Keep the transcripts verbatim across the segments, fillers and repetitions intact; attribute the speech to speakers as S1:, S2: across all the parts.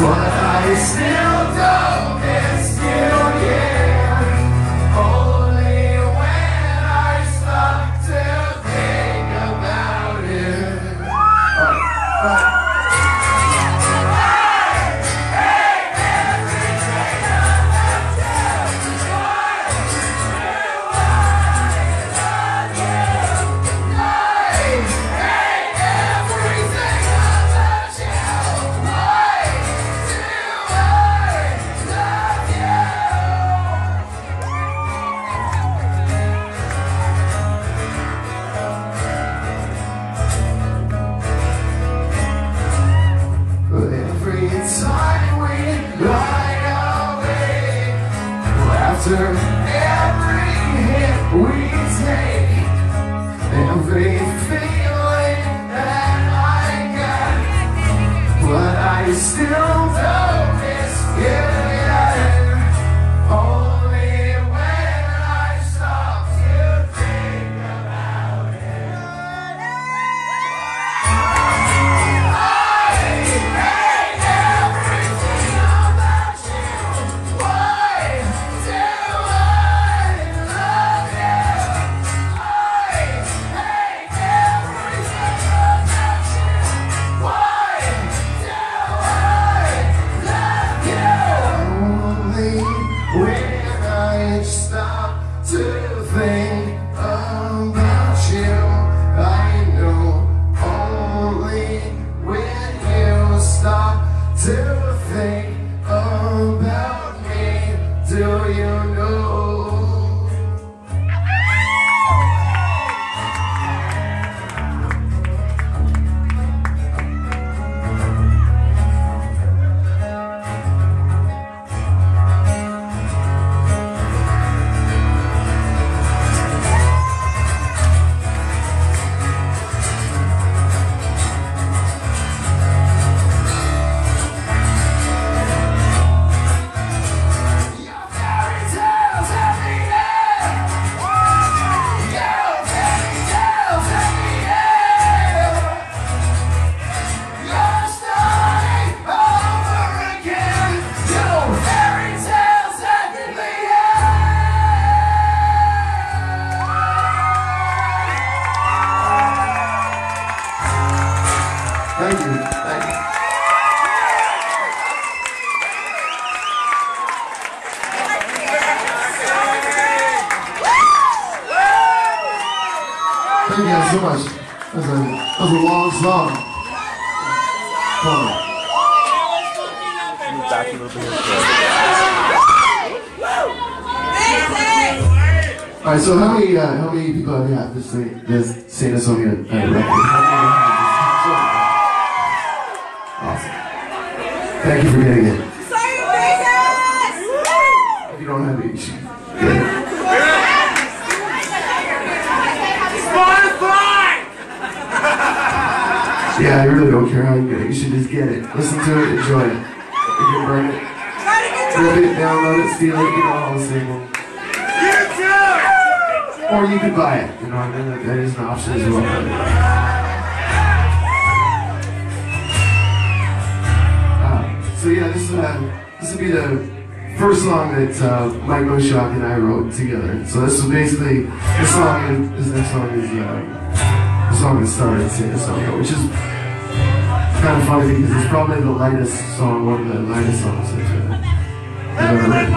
S1: but I still don't miss you, yeah. Only when I stop to think about it. All right, all right. After every hit we take, every feeling that I got, but I still don't miss you. Only when I stop to think about it. I hate everything about you. Why do to think about you? I know only when you stop to think about me do you know. Thank you. Thank you. Thank you guys so much. That was a, that was a long song. Come on. Move back a little bit. All right. So how many uh, how many people have you had this sing this sing this song at a record? Thank you for getting it.
S2: Sorry, Vegas!
S1: If you don't have it, you should get it.
S2: Spotify!
S1: Yeah, I really don't care how you get it. You should just get it. Listen to it, enjoy it. You can burn it. Rip it, download it, steal it, you know, all the same. Or you could buy it. You know what I mean? That is an option as well. So yeah, this is uh, this would be the first song that uh, Mike Moshock and I wrote together. So this was basically this song. Is, this next song is uh, the song that started Sing a Song, which is kind of funny because it's probably the lightest song, one of the lightest songs that uh, I've ever written.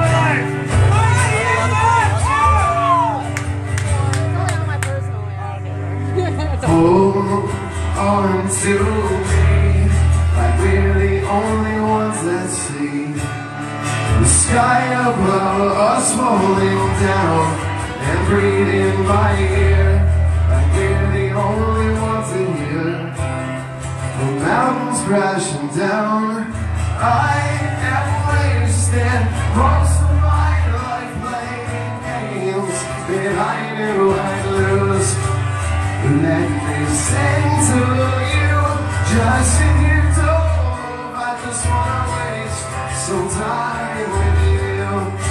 S1: Hold on to me, like we're the only ones that see the sky above us falling down and breathe in my ear, like we're the only ones in here. The mountains crashing down, I am wasted most of my life playing games that I knew I'd lose. Let me sing to you, just in your door. I just wanna waste some time with you.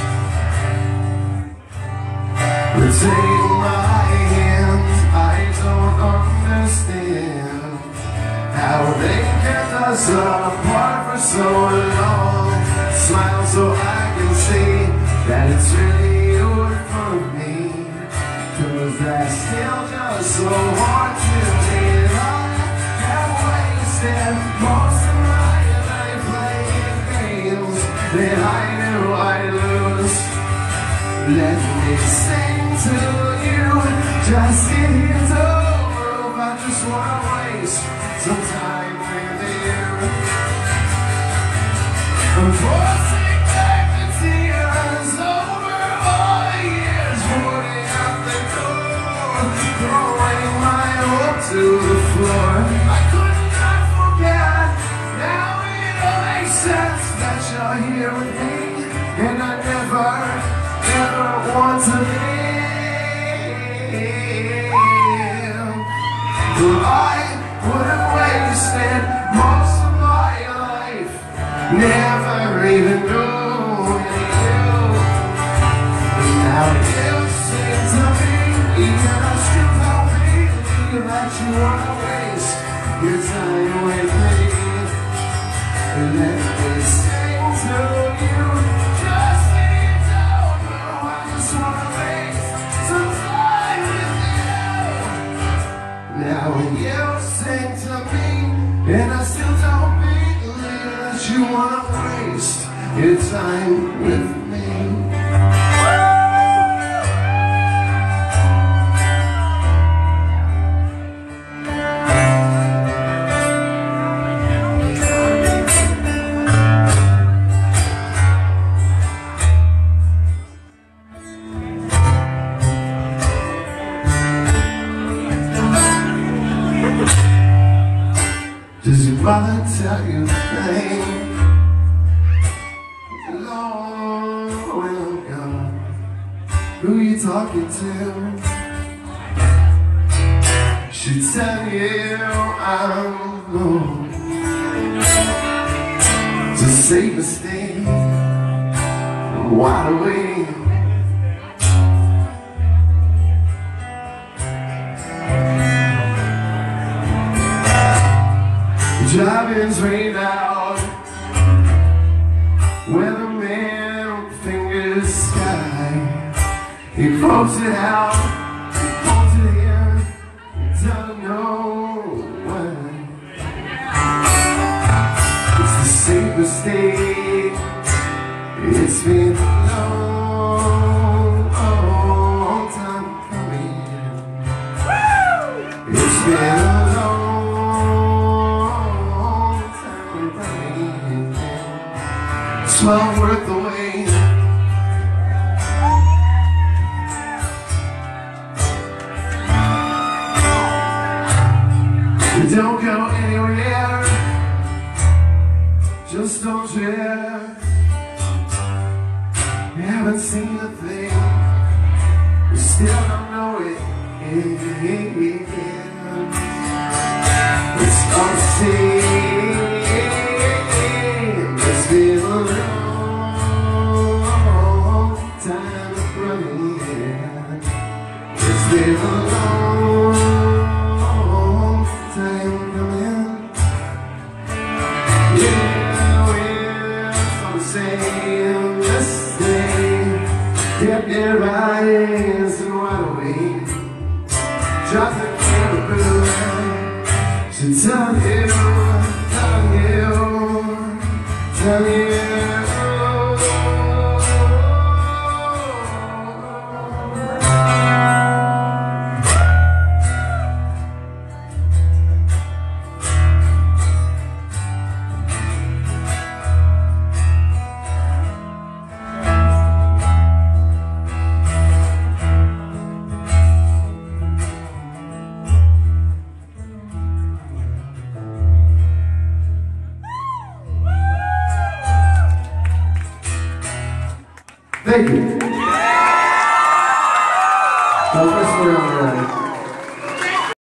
S1: But take my hand, I don't understand how they kept us apart for so long. Smile so I can see that it's really you in front of me. Cause that's still just so hard to live. I have wasted most of my life playing games that I knew I'd lose. Let me sing to you, just get into the groove. I just wanna waste some time with you. I'm forcing back the tears over all the years, putting out the door, throwing my hope to the floor. I could not forget, now it all makes sense that you're here with me, and I never, never want to leave. But I would have wasted most of my life never even knowing you. Now you seem to me, even I still don't believe that you wanna waste your time with me. Let me sing to you, just need to know. I just wanna waste some time with you. Now you sing to me, and I still don't believe that you wanna waste your time with me. Does your brother tell you things long when I'm gone? Who you talking to? She tell you I'm gone to save a state, wide awake. Driving's rained out, weatherman fingers sky. He pokes it out, he pulls it in, doesn't know when. It's the safest day. It's been a long, long time coming. It's been a long it's well worth the wait. Don't go anywhere, just don't share. You haven't seen a thing, you still don't know it. It's all the same. It's been a long time coming. It's been a long time coming. Yeah, we're all the same. This day, kept your eyes and wide awake. Drop the camera, she tell you, tell you, tell you. Thank you. God bless you.